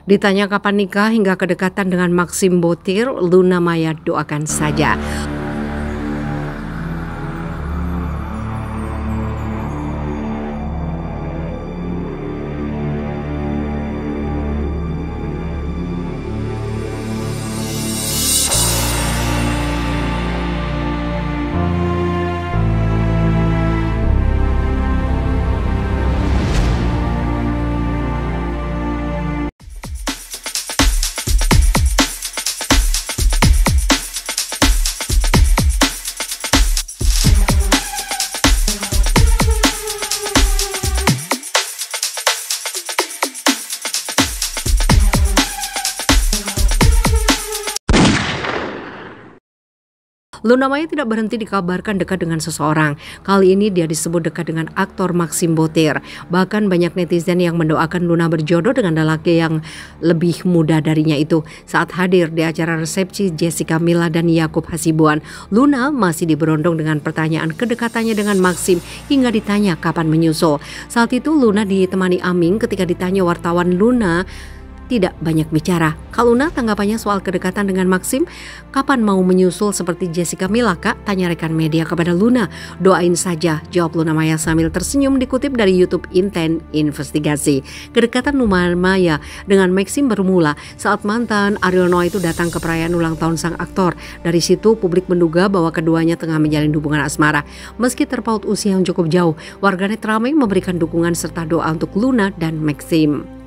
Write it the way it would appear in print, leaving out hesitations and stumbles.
Ditanya kapan nikah hingga kedekatan dengan Maxim Bottir, Luna Maya doakan saja. Luna Maya tidak berhenti dikabarkan dekat dengan seseorang. Kali ini dia disebut dekat dengan aktor Maxim Bottir. Bahkan banyak netizen yang mendoakan Luna berjodoh dengan lelaki yang lebih muda darinya itu. Saat hadir di acara resepsi Jessica Mila dan Yakub Hasibuan, Luna masih diberondong dengan pertanyaan kedekatannya dengan Maxim hingga ditanya kapan menyusul. Saat itu Luna ditemani Aming. Ketika ditanya wartawan, Luna tidak banyak bicara. Kak Luna tanggapannya soal kedekatan dengan Maxim, kapan mau menyusul seperti Jessica Mila kak? Tanya rekan media kepada Luna. Doain saja, jawab Luna Maya sambil tersenyum dikutip dari YouTube Inten Investigasi. Kedekatan Luna Maya dengan Maxim bermula saat mantan Ariel Noah itu datang ke perayaan ulang tahun sang aktor. Dari situ publik menduga bahwa keduanya tengah menjalin hubungan asmara. Meski terpaut usia yang cukup jauh, warganet ramai memberikan dukungan serta doa untuk Luna dan Maxim.